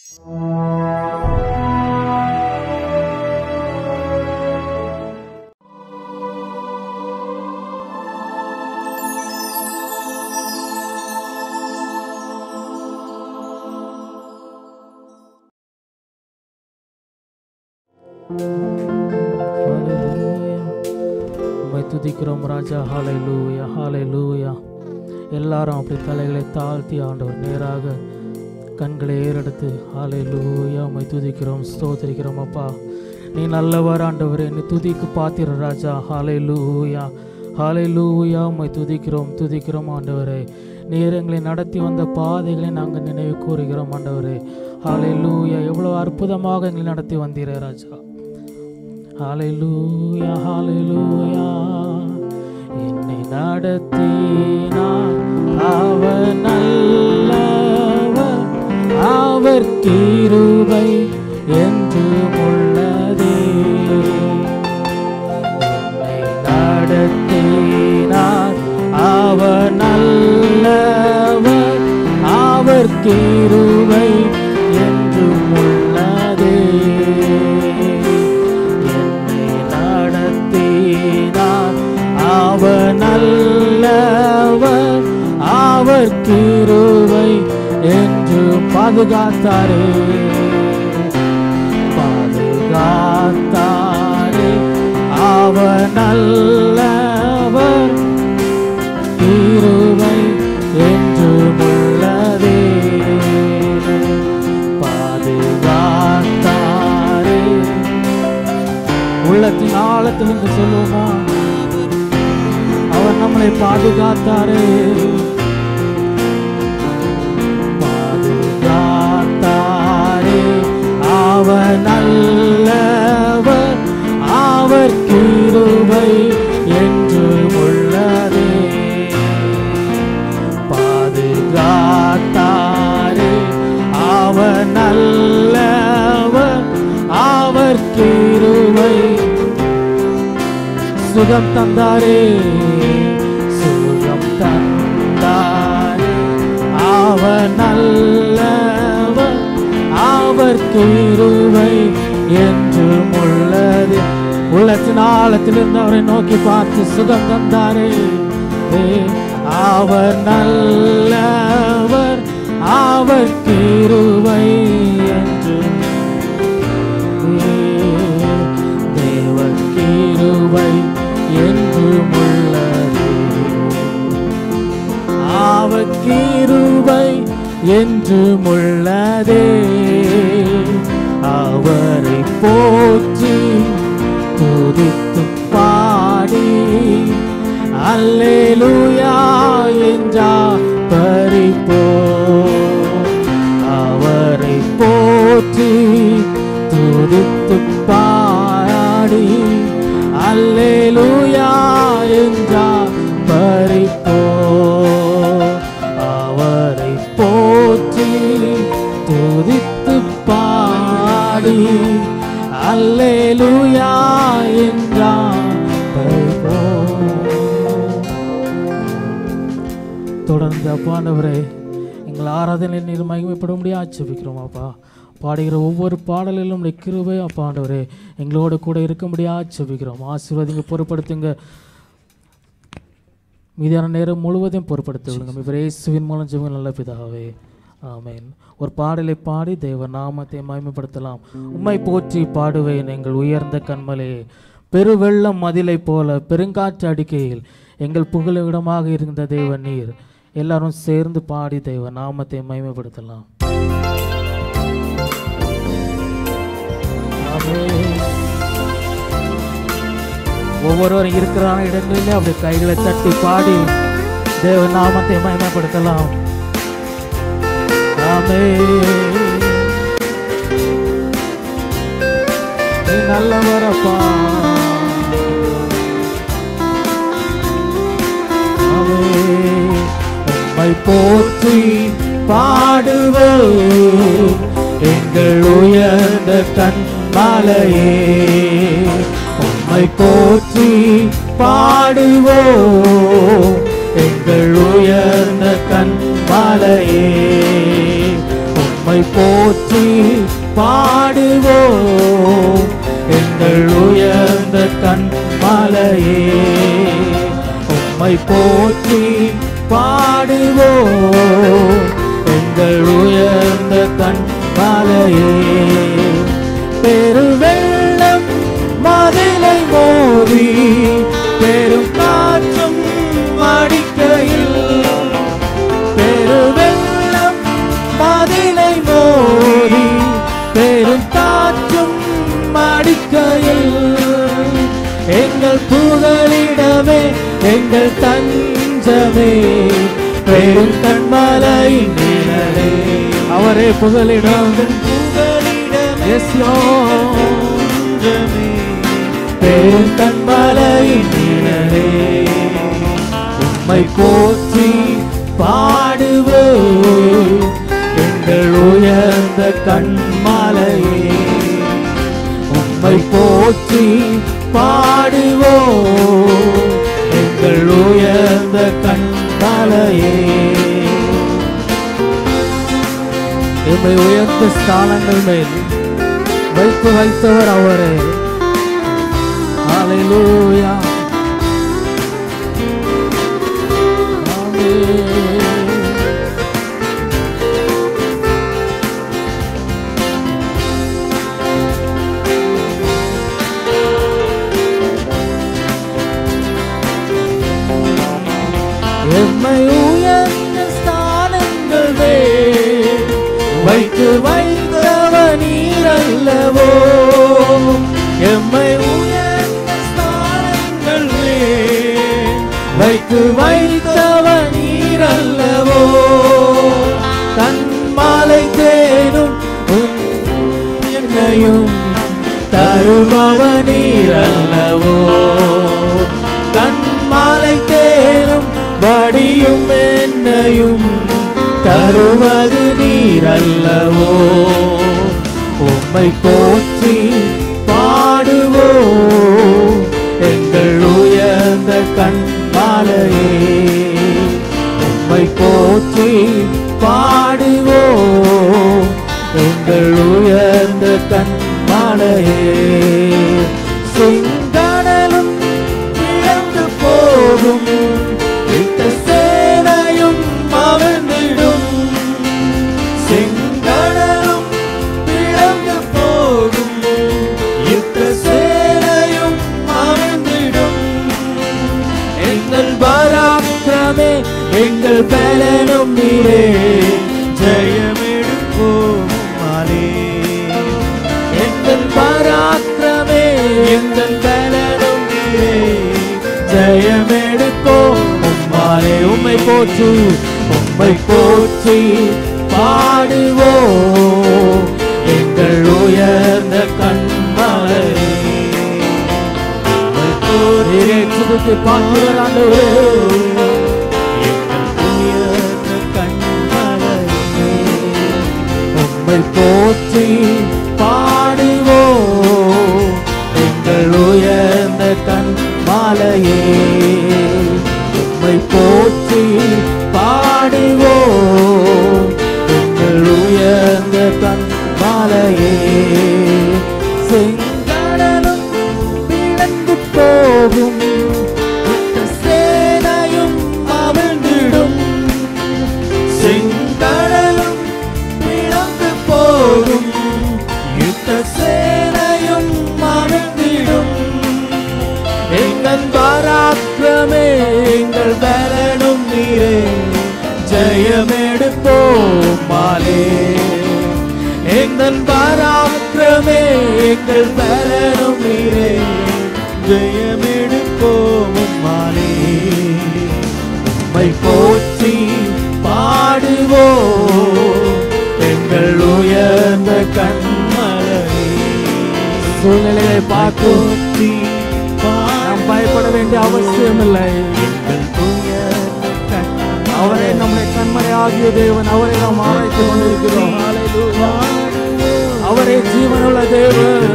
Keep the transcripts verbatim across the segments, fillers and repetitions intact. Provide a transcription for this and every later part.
துதிக்கிறோம் ராஜா. ஹல்லேலூயா ஹல்லேலூயா. எல்லாரும் அப்படி தலைகளை தாழ்த்தி ஆண்டவர் நேராக கண்களை ஏறெடுத்து ஹல்லேலூயா உம்மை துதிக்கிறோம், ஸ்தோத்திரிக்கிறோம். அப்பா நீ நல்லவர் ஆண்டவரே, நீ துதிக்கு பாத்திர ராஜா. ஹல்லேலூயா ஹல்லேலூயா உம்மை துதிக்கிறோம் துதிக்கிறோம் ஆண்டவரே. நீர் எங்களை நடத்தி வந்த பாதைகளை நாங்கள் நினைவு கூறுகிறோம் ஆண்டவரே. ஹல்லேலூயா, எவ்வளோ அற்புதமாக எங்களை நடத்தி வந்தீரே ராஜா. ஹல்லேலூயா ஹல்லேலூயா. என்னை நடத்தினார் அவர் நல்லவர், அவர் கிருபை என்றும் உள்ளதே. என்னை நடத்தினார் அவர் நல்லவர், அவர் கிருபை என்றும் உள்ளதே. அவர் நல்லவர், அவர் கிருபை என்று பாதுகாத்தாரே பாதுகாத்தாரே. அவர் நல்லவர், கிருபை என்று உள்ளதே. பாதுகாத்தாரே. உள்ளத்தின் ஆழத்திலிருந்து சொல்லுவோமா, அவர் நம்மளை பாதுகாத்தாரே பாதுகாத்தாரே. அவர் நல்லவர், அவர் கிருபை என்று உள்ளதே. பாதுகாத்தாரே. அவர் நல்லவர், அவர் கிருபை. சுகம் தந்தாரே சுகம் தந்தாரே. அவர் நல்லவர், அவர் கிருபை என்றும் உள்ளது. உள்ளத்தின் ஆழத்திலிருந்து அவரை நோக்கி பார்த்து சுகம் தந்தாரே. அவர் நல்லவர், அவர் கிருபை என்றும். தேவ கிருபை என்றும் உள்ளது, அவர் கிருபை என்றும் உள்ளதே. அவரை போற்றி துதித்து பாடி அல்லேலூயா என்றார் பரிபோ. அவரை போற்றி துதித்து பாடி அல்லேலூயா என்றார் பரிபோ. அவரை போற்றி துதித்து பாடி அல்லேலூயா என்றார் பரிபோ. தொடர்ந்து அப்பாண்டவரே எங்கள் ஆராதனை நீர் மகிமைப்படும்படியா ஆட்சேபிக்கிறோம். அப்பா பாடுகிற ஒவ்வொரு பாடலிலும் உடைய கிருபை அப்பா ஆண்டவரே எங்களோடு கூட இருக்கும்படியா ஆட்சேபிக்கிறோம். ஆசீர்வாதிங்க, பொறுப்படுத்துங்க, மீதியான நேரம் முழுவதையும் பொறுப்படுத்த விடுங்க. இவர் இயேசுவின் மூலம் ஜெபம் நல்ல பிதாவே, ஆமென். ஒரு பாடலை பாடி தேவ நாமத்தை மகிமைப்படுத்தலாம். உம்மை போற்றி பாடுவேன் எங்கள் உயர்ந்த கண்மலே, பெருவெள்ளம் மதிலை போல பெருங்காற்று அடிக்கையில் எங்கள் புகழிடமாக இருந்த தேவ நீர். எல்லாரும் சேர்ந்து பாடி தேவ நாமத்தை மகிமைப்படுத்தலாம். ஒவ்வொருவரும் இருக்கிறான இடங்களிலே அப்படி கைகளை தட்டி பாடி தேவ நாமத்தை மகிமைப்படுத்தலாம். ஆமென். நீ நல்லவரப்பா. ஆமென். உம்மை போற்றி பாடுவோம் எங்கள் உயர்ந்த கண்மலையே. உம்மை போற்றி பாடுவோம் எங்கள் உயர்ந்த கண்மலையே. உம்மை உம்மை போற்றி பாடுவோம் எங்கள் உயர்ந்த கன்மலையே. உம்மை போற்றி பாடுவோம் எங்கள் உயர்ந்த கன்மலையே. பெருவெள்ளம் மதிலை மோதி பெரும் காற்றும் அடிக்கையில், பெருவெள்ளம் மதிலை மோதி பெரும் காற்றும் அடிக்கையில், எங்கள் புகலிடமே எங்கள் தஞ்சமே பெரும் கன்மலையின் நிழலே. அவரே புகலிடம், பெரும் கன்மலையின் நிழலே. உம்மை போற்றி பாடுவோம் எங்கள் உயர்ந்த கன்மலையே. உம்மை போற்றி பாடுவோம் எங்கள் உயர்ந்த கன்மலையே. எம்மை உயர்ந்த ஸ்தானங்கள் மேல் வைத்து வைத்தவர் அவரே. ஹல்லேலூயா. எம்மை உயர்ந்த ஸ்தானங்கள் மேல் வைத்து வைத்தவர் நீர் அல்லவோ. எம்மை உயர்ந்த ஸ்தானங்கள் மேல் வைத்து வைத்தவர் நீர் அல்லவோ. கன்மலை தேனும் என்னையும் தருபவர் நீர் அல்லவோ. கன்மலை தேனும் வடியும் என்னையும் தருவது நீர் அல்லவோ. உம்மை போற்றி பாடுவோம் எங்கள் உயர்ந்த கன்மலையே. உம்மை போற்றி பாடுவோம் எங்கள் உயர்ந்த கன்மலையே. செங்கடலும் இழந்து போகும் யுத்த சேனையும் அவிழ்ந்திடும். செங்கடலும் இழந்து போகும் யுத்த சேனையும் அவிழ்ந்திடும். எங்கள் பராக்கிரமே எங்கள் பலனும் நீரே, ஜெயமெடுப்போம் மாலே. எங்கள் பராக்கிரமே எங்கள் பலனும் நீரே, ஜெயமெடுப்போம் மாலே. உம்மை போற்றி உம்மை போற்றி பாடுவோம் எங்கள் உயர்ந்த கன்மலையே. துதித்து பாடுவோர் ஆண்டவரே எங்கள் உயர்ந்த கன்மலையே. உம்மை போற்றி பாடுவோம் எங்கள் உயர்ந்த கன்மலையே. உம்மை போற்றி பாடுவோம் எங்கள் உயர்ந்த கன்மலையே. செங்கடலும் பிளந்து போகும் யுத்த சேனையும் அவிழ்ந்திடும். செங்கடலும் பிளந்து போகும் யுத்த சேனையும் அவிழ்ந்திடும். எங்கள் பராக்கிரமே எங்கள் பலனும் நீரே, ஜெயமெடுப்போம் மாலே. எங்கள் பராக்கிரமே எங்கள் பலனும் நீரே, ஜெயமெடுப்போம் மாலே. உம்மை போற்றி பாடுவோம் எங்கள் உயர்ந்த கன்மலையே. சூழ்நிலையை பார்த்து நாம் பயப்பட வேண்டிய அவசியம் இல்லை. அவரே நம்முடைய கன்மலை ஆகிய தேவன், அவரை நாம் ஆராய்த்து கொண்டிருக்கிறோம். அவரே ஜீவனுள்ள தேவன்.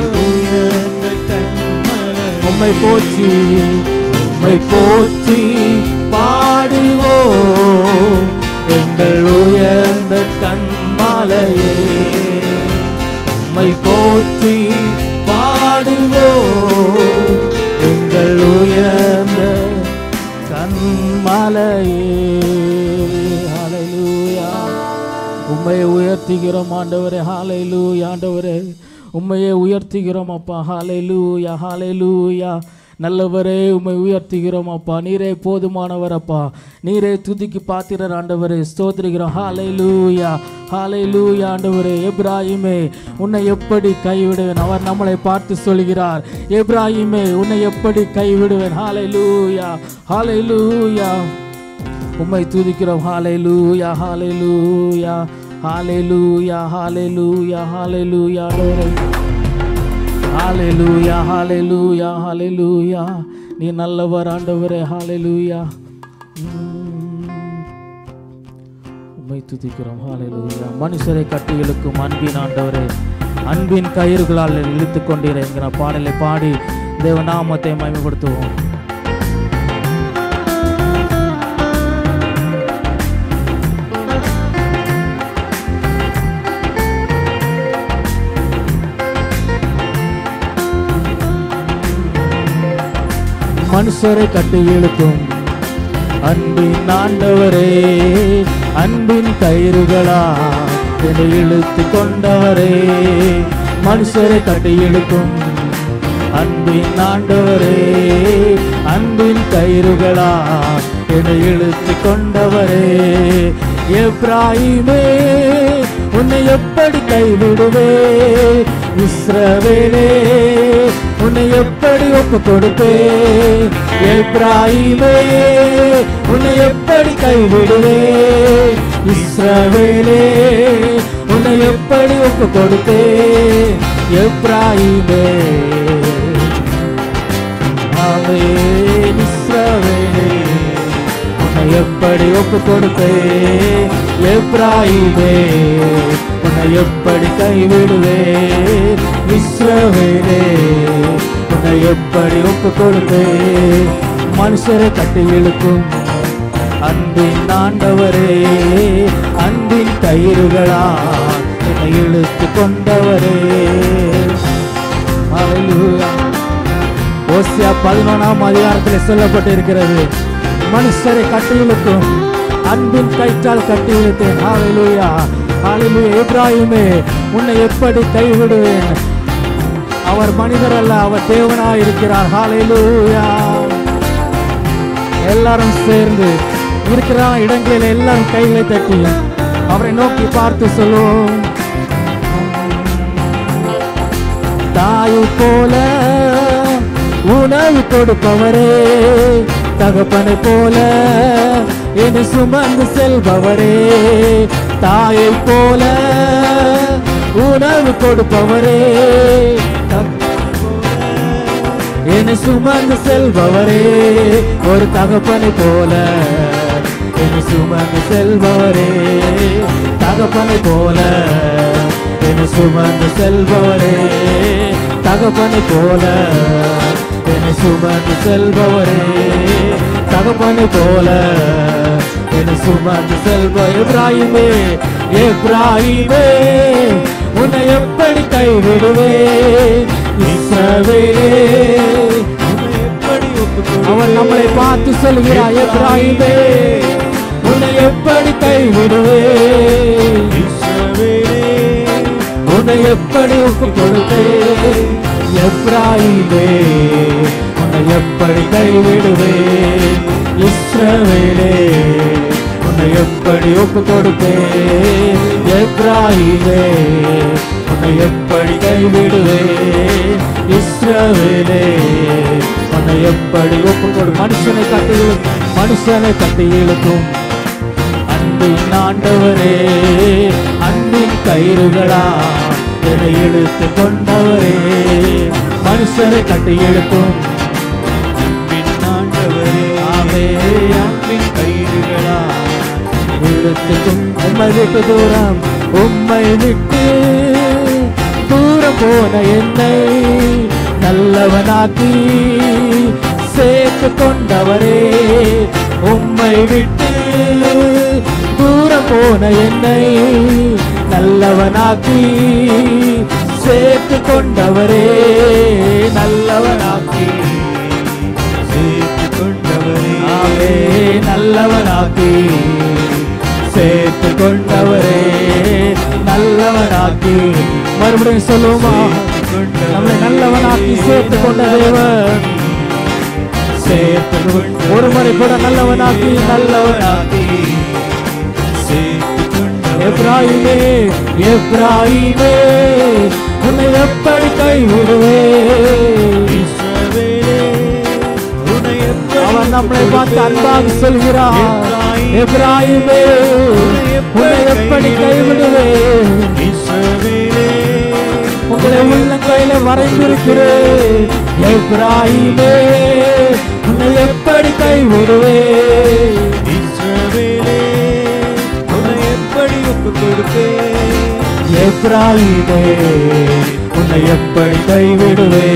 உம்மை போற்றி உம்மை போற்றி பாடுவோம் எங்கள் உயர்ந்த கண் கண்மலையே உம்மை போற்றி பாடுவோம் எங்கள் உயர்ந்த கண்மலையே. ஹல்லேலூயா. உம்மையை உயர்த்துகிறோம் ஆண்டவரே. ஹல்லேலூயா. ஆண்டவரே உம்மையை உயர்த்துகிறோம் அப்பா. ஹல்லேலூயா ஹல்லேலூயா. நல்லவரே உம்மை உயர்த்துகிறோம் அப்பா. நீரே போதுமானவர் அப்பா. நீரே துதிக்கு பாத்திரர் ஆண்டவரே. ஸ்தோத்திரிக்கிறோம். ஹல்லேலூயா ஹல்லேலூயா. ஆண்டவரே எப்ராஹிமே உன்னை எப்படி கைவிடுவேன்? அவர் நம்மளை பார்த்து சொல்கிறார், எப்ராஹிமே உன்னை எப்படி கைவிடுவேன்? ஹல்லேலூயா ஹல்லேலூயா. உம்மை துதிக்கிறோம். ஹல்லேலூயா ஹல்லேலூயா ஹல்லேலூயா ஹல்லேலூயா ஹல்லேலூயா. ஹல்லேலூயா ஹல்லேலூயா ஹல்லேலூயா. நீ நல்லவர் ஆண்டவரே. ஹல்லேலூயா. உம்மை துதிக்கிறோம். ஹல்லேலூயா. மனுஷரை கட்டி இழுக்கும் அன்பின் ஆண்டவரே, அன்பின் கயிறுகளால் இழுத்து கொண்டீர் என்கிற பாடலை பாடி தேவநாமத்தை மகிமைப்படுத்துவோம். மனுஷரை கட்டி இழுக்கும் அன்பின் ஆண்டவரே, அன்பின் கயிறுகளா என்னை இழுத்து கொண்டவரே. மனுஷரை கட்டி இழுக்கும் அன்பின் ஆண்டவரே, அன்பின் கயிறுகளா என்னை இழுத்து கொண்டவரே. எப்ராஹிமே உன்னை எப்படி கைவிடுவே? இஸ்ரவேலே உன்னை எப்படி ஒப்பு கொடுப்பே? எப்ராஹிமே உன்னை எப்படி கைவிடுவே? இஸ்ரவேலே உன்னை எப்படி ஒப்பு கொடுப்பே? எப்ராஹிமே ஆமென். இஸ்ரவேலே உன்னை எப்படி ஒப்பு கொடுப்பே? எப்ராஹிமே உன்னை எப்படி கைவிடுவே? இஸ்ரவேலே உன்னை எப்படி ஒப்பு கொடுப்பே? மனுஷரை கட்டி இழுக்கும் அன்பின் ஆண்டவரே, அன்பின் கயிறுகளா என்னை இழுத்து கொண்டவரே. ஹல்லேலூயா. ஓசியா பதினொன்றாம் அதிகாரத்தில் சொல்லப்பட்டிருக்கிறது, மனுஷரை கட்டி இழுக்கும் அன்பின் கயிற்றால் கட்டி இழுத்தேன். ஹல்லேலூயா ஹல்லேலூயா. எப்ராஹிமே உன்னை எப்படி கைவிடுவேன்? அவர் மனிதர் அல்ல, அவர் தேவனாய் இருக்கிறார். ஹல்லேலூயா. எல்லாரும் சேர்ந்து இருக்கிற இடங்களில் எல்லாரும் கைகளை தட்டி அவரை நோக்கி பார்த்து சொல்லுவோம். தாயை போல உணவு கொடுப்பவரே, தகப்பனை போல என்னை சுமந்து செல்பவரே. தாயை போல உணவு கொடுப்பவரே, என்னை சுமந்து செல்பவரே. ஒரு தகப்பனை போல என்னை சுமந்து செல்பவரே, தகப்பனை போல என்னை சுமந்து செல்பவரே, தகப்பனை போல என்னை சுமந்து செல்பவரே, தகப்பனை போல என்னை சுமந்து செல்ப. எப்ராஹிமே எப்ராஹிமே உன்னை எப்படி கைவிடுவே? இஸ்ரவேலே அவர் நம்மளை பார்த்து சொல்கிறார், எப்ராஹிமே உன்னை எப்படி கைவிடுவே? இஸ்ரவேலே உன்னை எப்படி ஒப்பு கொடுத்தே? எப்ராஹிமே உன்னை எப்படி கைவிடுவே? இஸ்ரவேலே உன்னை எப்படி ஒப்பு கொடுத்தே? எப்ராஹிமே உன்னை எப்படி கைவிடுவே? இஸ்ரவேலே உன்னை எப்படி ஒப்பு கொடு. மனுஷனை கட்டி மனுஷனை கட்டி இழுக்கும் அன்பின் ஆண்டவரே, அன்பின் கயிறுகளா என்னை இழுத்து கொண்டவரே. மனுஷனை கட்டி இழுக்கும் அன்பின் ஆண்டவரே, ஆமே அன்பின் கயிறுகளா இழுத்துக்கும். உம்மை விட்டு தூரம் உம்மை விட்டு தூரம் போன என்னை நல்லவனாக்கி சேர்த்து கொண்டவரே. உம்மை விட்டு தூரம் போன என்னை நல்லவனாக்கி சேர்த்து கொண்டவரே, நல்லவனாக்கி சேர்த்து கொண்டவரே, ஆமே நல்லவனாக்கி சேர்த்து கொண்டவரே, நல்லவனாக்கி. மறுபடியும் சொல்லுவோமா? நம்மை நல்லவனாக்கி சேர்த்து கொண்ட தேவன், சேர்த்து கொண்ட ஒரு முறை கூட நல்லவனாக்கி நல்லவனாக்கி சேர்த்து கொண்ட எப்ராயிமே, எப்ராயிமே உன்னை எப்படி கைவிடுவே? அவன் நம்மளை பார்த்து அன்பாக சொல்கிறான், எப்ராயிமே உன்னை எப்படி கைவிடுவே? உங்களை உள்ளங்கையில வரைந்திருக்கிறேன், எப்ராயிமே உன்னை எப்படி கைவிடுவே? உன்னை எப்படி ஒப்பு கொடுப்பே? எப்ராயிமே உன்னை எப்படி கைவிடுவே?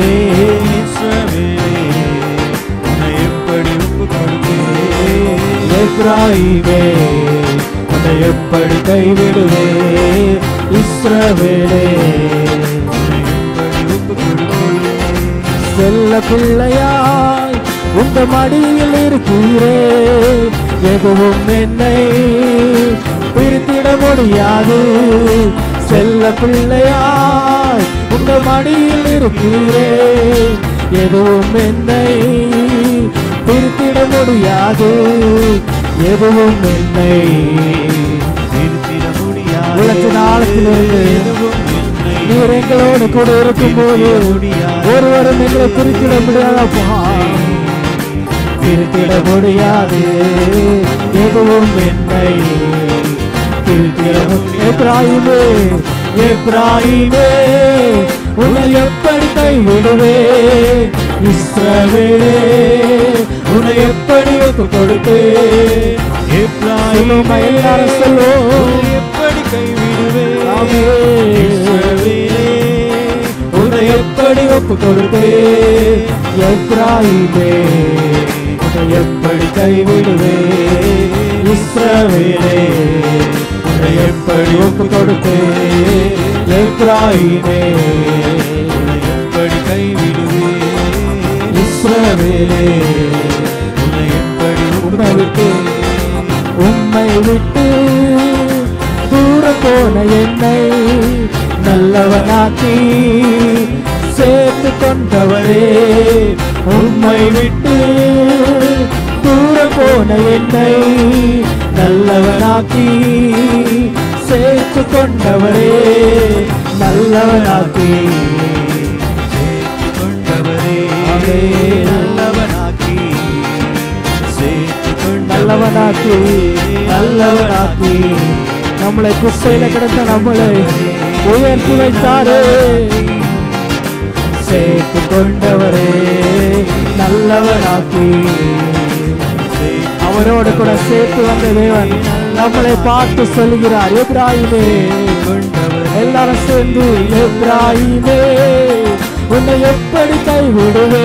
உன்னை எப்படி ஒப்பு கொடுப்பே? எப்ராயிமே உன்னை எப்படி கைவிடுவே? இஸ்ரவேலே செல்ல பிள்ளையாய் உங்க மடியில் இருக்கிறே, எதுவும் என்னை பிரித்திட முடியாது. செல்ல பிள்ளையாய் உங்க மடியில் இருக்கிறே, எதுவும் என்னை பிரித்திட முடியாது, எதுவும் என்னை பிரித்திட முடியாது. உலக நாளத்திலிருந்து நீர் எங்களோடு கூட இருக்கும் போது ஒருவரும் எங்களை பிரித்திட முடியாதப்பா, பிரித்திட முடியாது, எதுவும் என்னை பிரித்திட முடியாது. எப்ராயிமே, எப்ராயிமே உன்னை எப்படி கைவிடுவே? இஸ்ரவேலே உன்னை எப்படி ஒப்பு கொடுப்பே? எப்ராயிமே எல்லாரும் சொல்லுவோம், எப்படி கைவிடுவே? உன்னை எப்படி ஒப்பு கொடுப்பே? எப்ராயிமே உன்னை எப்படி கைவிடுவே? இஸ்ரவேலே உன்னை எப்படி ஒப்பு கொடுப்பே? எப்ராயிமே உன்னை எப்படி கைவிடுவே? இஸ்ரவேலே உன்னை எப்படி உம்மை விட்டு உம்மை விட்டு தூர போன என்னை நல்லவனாக்கி சேர்த்து கொண்டவரே, உம்மை விட்டு தூர போன என்னை நல்லவனாக்கி சேர்த்து கொண்டவரே, நல்லவனாக்கி சேர்த்து கொண்டவரே, நல்லவனாக்கி சேர்த்து கொண்ட நல்லவனாக்கி, நல்லவனாக்கி நம்மளை குப்பையில கிடந்த நம்மளை உயர்த்தி வைத்தாரே, சேர்த்து கொண்டவரே, நல்லவனாக்கி அவரோடு கூட சேர்த்து வந்த தேவன் நம்மளை பார்த்து சொல்கிறார், எப்ராயிமே எல்லாரும் சேர்ந்து எப்ராயிமே உன்னை எப்படி கைவிடுவே?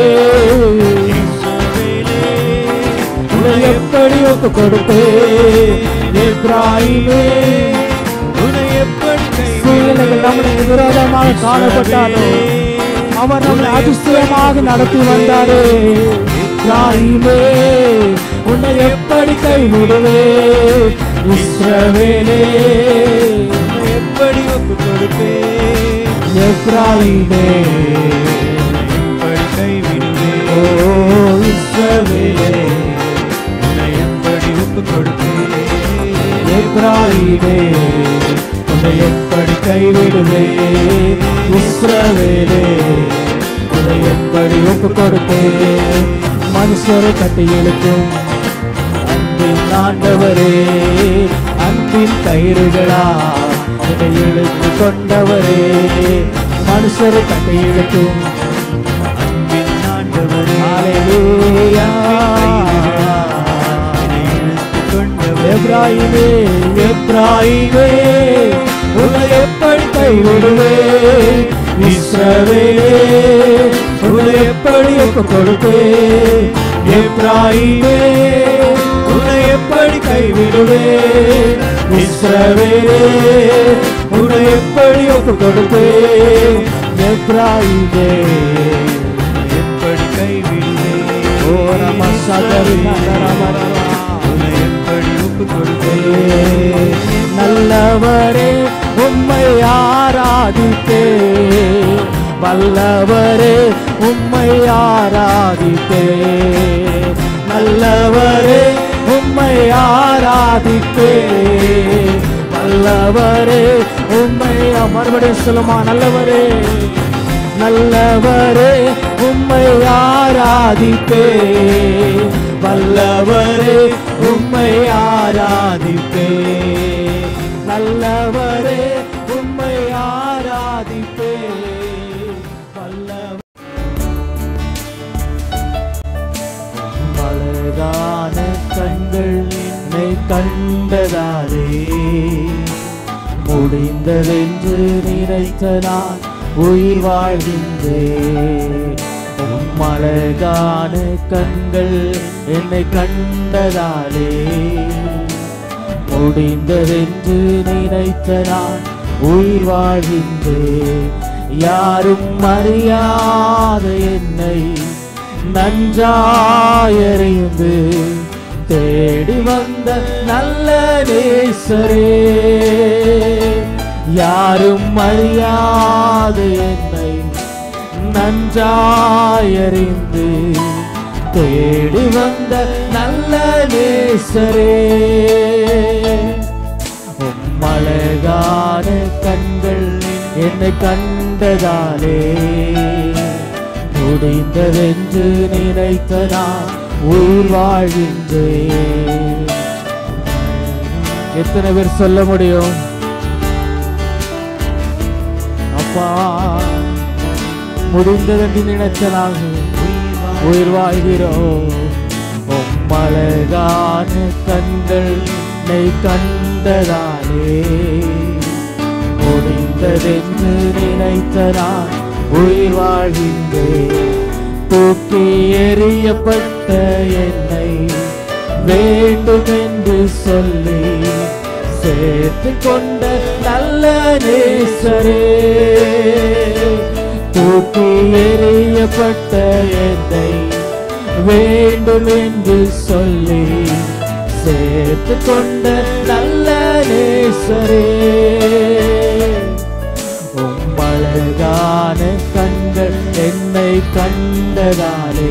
உன்னை எப்படி ஒப்பு கொடுப்பே? எப்ராயிமே உன்னை எப்படி சூழ்நிலைகள் நம்மளுக்கு விரோதமாக காணப்பட்டாலும் அவர் நம்மை அதிசயமாக நடத்தி வந்தாரே. எப்ராயிமே உன்னை எப்படி கைவிடுவே? இஸ்ரவேலே உன்னை எப்படி ஒப்பு கொடுப்பே? எப்ராயிமே எப்படி கைவிடுவே? ஓ இஸ்ரவேலே உன்னை எப்படி ஒப்பு கொடுப்பே? எப்ராயிமே உன்னை எப்படி கைவிடுவே? இஸ்ரவேலே உன்னை எப்படி ஒப்பு கொடுப்பே? மனுஷரை கட்டி இழுக்கும் அன்பின் ஆண்டவரே, அன்பின் கயிறுகளா இதை இழுத்து கொண்டவரே, மனுஷரை கட்டி இழுக்கும் அன்பின் ஆண்டவரே, ஹல்லேலூயா எப்ராயிமே, எப்ராயிமே உன்னை எப்படி கைவிடுவே? இஸ்ரவேலே உன்னை எப்படி ஒப்பு கொடுப்பே? எப்ராயிமே உன்னை எப்படி கைவிடுவே? இஸ்ரவேலே ஒப்பு கொடுத்தேன். எப்ராயிமே எப்படி கைவிடுவேன்? ஓ நம சதரி உன்னை எப்படி ஒப்பு கொடுத்தேன்? நல்லவரே உம்மை ஆராதித்தேன். வல்லவரே உம்மை ஆராதித்தேன். நல்லவரே உம்மை ஆராதித்தேன். நல்லவரே உம்மை மறுபடியும் சொல்லுமா. நல்லவரே நல்லவரே உம்மை ஆராதிப்பேன். வல்லவரே உம்மை ஆராதிப்பேன். நல்லவரே உம்மை ஆராதிப்பேன். வல்லவரே அழகான கண்கள் என்னை கண்டதாலே முடிந்ததென்று நினைத்த நான் உயிர் வாழ்கின்றேன். உம் அழகான கண்கள் என்னை கண்டதாலே முடிந்ததென்று நினைத்த நான் உயிர் வாழ்கின்றேன். யாரும் அறியாத என்னை நன்றாயறிந்து தேடி வந்த நல்ல நேசரே. யாரும் அறியாத என்னை நன்றாயறிந்து தேடி வந்த நல்ல நேசரே. உம் அழகான கண்கள் என்னை கண்டதாலே முடிந்ததென்று நினைத்த நான் உயிர் வாழ்கின்றேன். எத்தனை பேர் சொல்ல முடியும்? அப்பா முடிந்ததென்று நினைத்த நாங்கள் உயிர் வாழ்கிறோம். உம் அழகான கண்கள் என்னை கண்டதாலே முடிந்ததென்று நினைத்த நான் உயிர் வாழ்கின்றேன். தூக்கி எறியப்பட்ட என்னை வேண்டும் என்று சொல்லி சேர்த்து கொண்ட நல்ல நேசரே. தூக்கி எறியப்பட்ட என்னை வேண்டும் என்று சொல்லி சேர்த்து கொண்ட நல்ல நேசரே. உம் அழகான கண்கள் என்னை கண்டதாலே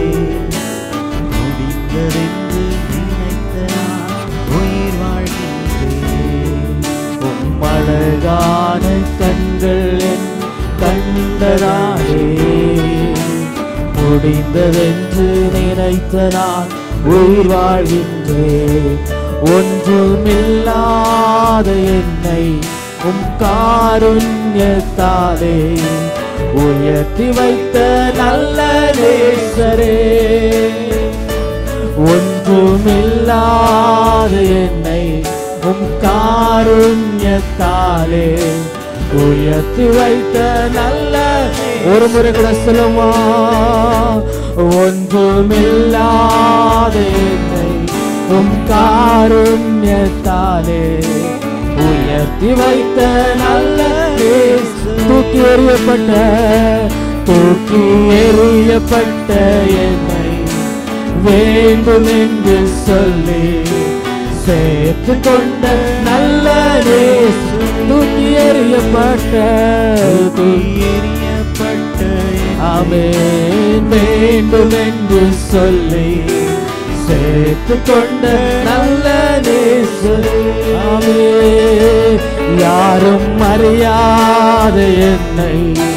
முடிந்ததென்று நினைத்த நான் உயிர் வாழ்கின்றேன். உம் அழகான கண்கள் என் கண்டதாலே முடிந்ததென்று நினைத்த நான் உயிர் வாழ்கின்றேன். ஒன்றுமில்லாத என்னை உம் காருண்யத்தாலே உயர்த்தி வைத்த நல்ல நேசரே. ஒன்றுமில்லாத என்னை உம் காருண்யத்தாலே உயர்த்தி வைத்த நல்ல ஒரு முறை கூட சொல்லுமா. ஒன்றுமில்லாத என்னை உம் காருண்யத்தாலே உயர்த்தி வைத்த நல்ல தூக்கி எறியப்பட்ட தூக்கி எறியப்பட்ட என்னை வேண்டும் என்று சொல்லி சேர்த்து கொண்ட நல்ல தூக்கி எறியப்பட்ட எறியப்பட்ட ஆமென் வேண்டும் என்று சொல்லி சேர்த்து கொண்ட நல்ல நேசரே. ஆமென் யாரும் அறியாத என்னை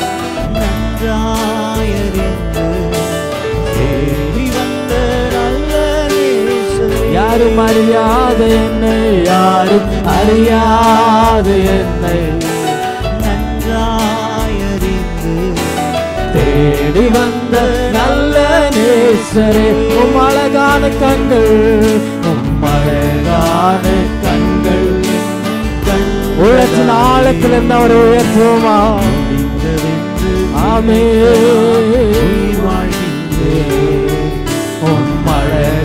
நன்றாயறிந்து தேடி வந்த நல்ல நேசரே. யாரும் அறியாத என்னை யாரும் அறியாத என்னை நன்றாயறிந்து தேடி வந்த நல்ல நேசரே. உம் அழகான கண்கள் உம் அழகான கண்கள் உலகின் ஆழத்தில் இருந்து அவரை உயர்த்துவோமா. ஆமென் வாழ்கின்றேன். உம்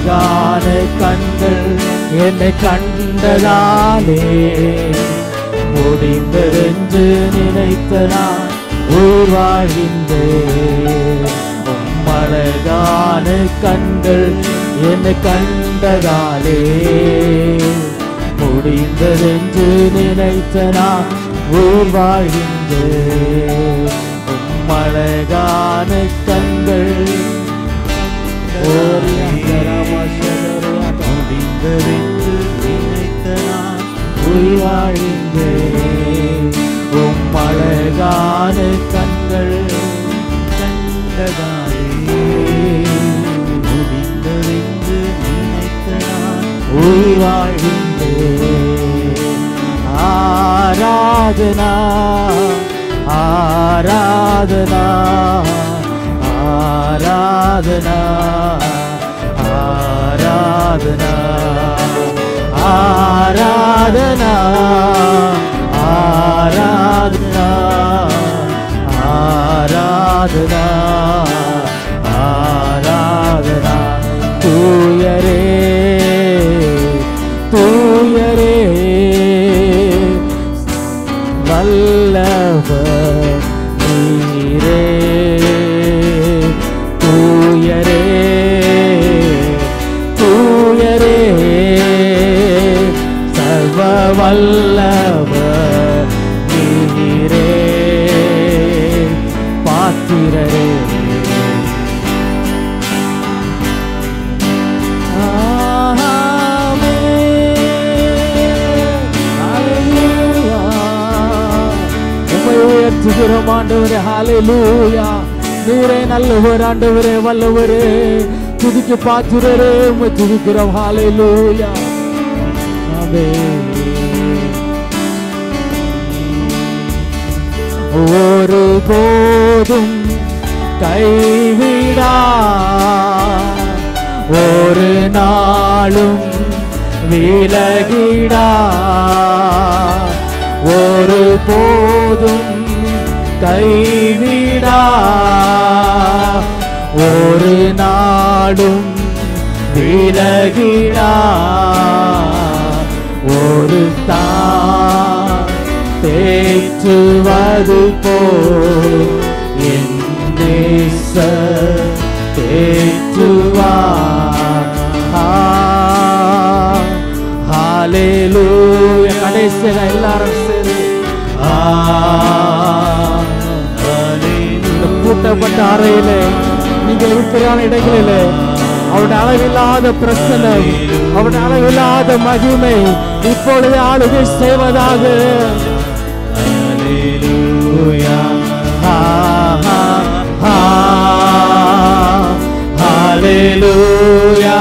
அழகான கண்கள் என்னை கண்டதாலே முடிந்ததென்று நினைத்த நான் உயிர் வாழ்கின்றேன். உம் அழகான கண்கள் என்னை கண்டதாலே முடிந்ததென்று நினைத்த நான் உயிர் வாழ்கின்றேன். உம் அழகான கண்கள் முடிந்ததென்று நினைத்த நான் உயிர் வாழ்கின்றேன். உம் அழகான கண்கள் கண்டதாலே முடிந்ததென்று நினைத்த நான் உயிர் வாழ்கின்றேன். ஆராதனா ஆராதனா ஆராதனா ஆராதனா ஆராதனா ஆராதனா ஆராதனா ஆராதனா தூயரே தூயரே வல்லவர் நீரே தூயரே தூயரே சர்வ வல்லவர் நீரே பாத்திரரே உயர்த்துகிறோம் ஆண்டவரே. ஹல்லேலூயா. நீரே நல்லவர் ஆண்டவரே, வல்லவரே, துதிக்க பாத்திரரே, உம்மை துதிக்கிறோம். ஹல்லேலூயா. ஆமென். ஒரு போதும் கைவிடா ஒரு நாளும் விலகிடா ஒரு போதும் கைவிடா ஒரு நாளும் விலகிடா ஒரு தான் தேற்றுவது போல் என் நேசர் தேற்றுவார். ஹல்லேலூயா. கடைசில எல்லாரும் சரி கூட்டப்பட்ட அறையிலே நீங்கள் இருக்கிற இடங்களிலே அவருடைய அளவில்லாத பிரசன்னம், அவருடைய அளவில்லாத மகிமை இப்பொழுது ஆளுகை செய்வதாக. ஹல்லேலூயா. ஹல்லேலூயா.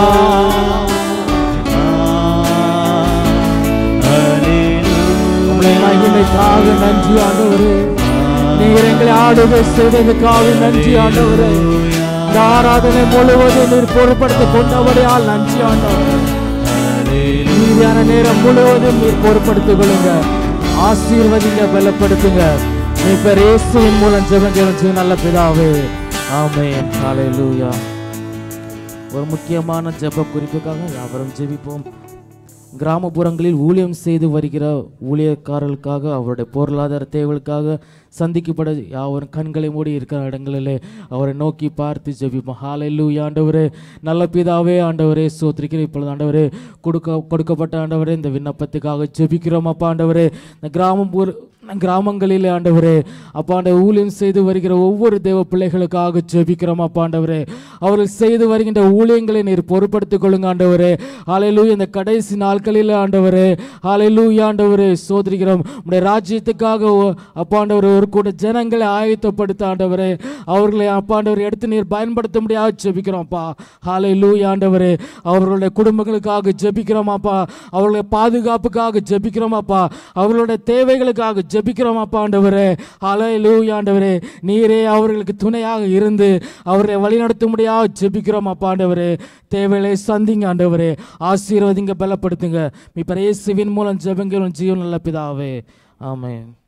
உம்முடைய மகிமைக்காக நன்றி ஆண்டவரே. நீர் எங்களை ஆளுகை செய்ததுக்காக நன்றி ஆண்டவரே. இந்த ஆராதனை முழுவதும் நீர் பொறுப்படுத்த கொண்டவரையால் நன்றி ஆண்டவரே. மீதியான நேரம் முழுவதும் நீர் பொறுப்படுத்திக் கொள்ளுங்க. ஆசீர்வதிங்க, பலப்படுத்துங்க. மீட்பர் இயேசுவின் மூலம் ஜெபம் நல்ல பிதாவே. ஆமென். ஹல்லேலூயா. ஒரு முக்கியமான ஜெப குறிப்புக்காக யாவரும் ஜெபிப்போம். கிராமப்புறங்களில் ஊழியம் செய்து வருகிற ஊழியக்காரர்களுக்காக, அவருடைய பொருளாதார தேவைகளுக்காக சந்திக்கப்பட யாவரும் கண்களை மூடி இருக்கிற இடங்களிலே அவரை நோக்கி பார்த்து ஜெபிப்போம். ஹல்லேலூயா. ஆண்டவரே, நல்ல பிதாவே, ஆண்டவரே ஸ்தோத்திரிக்கிறேன். இப்பொழுது ஆண்டவரே கொடுக்க கொடுக்கப்பட்ட ஆண்டவரே இந்த விண்ணப்பத்துக்காக ஜெபிக்கிறோம். அப்பா ஆண்டவரே, இந்த கிராமம் கிராமங்களிலே ஆண்டவரே அப்பா ஆண்டவர் ஊழியம் செய்து வருகிற ஒவ்வொரு தேவ பிள்ளைகளுக்காக ஜெபிக்கிறோம். அப்பா ஆண்டவரே, அவர்கள் செய்து வருகின்ற ஊழியங்களை நீர் பொறுப்படுத்திக் கொள்ளுங்க ஆண்டவரே. ஹல்லேலூயா. இந்த கடைசி நாட்களில் ஆண்டவரே, ஹல்லேலூயா ஆண்டவரே ஸ்தோத்திரிக்கிறோம். உம்முடைய ராஜ்யத்துக்காக அப்பா ஆண்டவரே ஒரு கூட ஜனங்களை ஆயத்தப்படுத்த ஆண்டவரே, அவர்களை அப்பா ஆண்டவரை எடுத்து நீர் பயன்படுத்த முடியாது ஜெபிக்கிறோம். அப்பா ஹல்லேலூயா ஆண்டவரே, அவர்களுடைய குடும்பங்களுக்காக ஜெபிக்கிறோம். அப்பா அவர்களுடைய பாதுகாப்புக்காக ஜெபிக்கிறோம். அப்பா அவர்களுடைய தேவைகளுக்காக ஜெபிக்கிறோம். அப்பா ஆண்டவரே, ஹல்லேலூயா ஆண்டவரே, நீரே அவர்களுக்கு துணையாக இருந்து அவரை வழிநடத்த முடியாது ஜெபிக்கிறோம். அப்பா ஆண்டவரே, தேவைகளை சந்திங்க ஆண்டவரே, ஆசீர்வதிங்க, பலப்படுத்துங்க. மீட்பர் இயேசுவின் மூலம் ஜெபங்களும் ஜீவன் நல்ல பிதாவே. ஆமென்.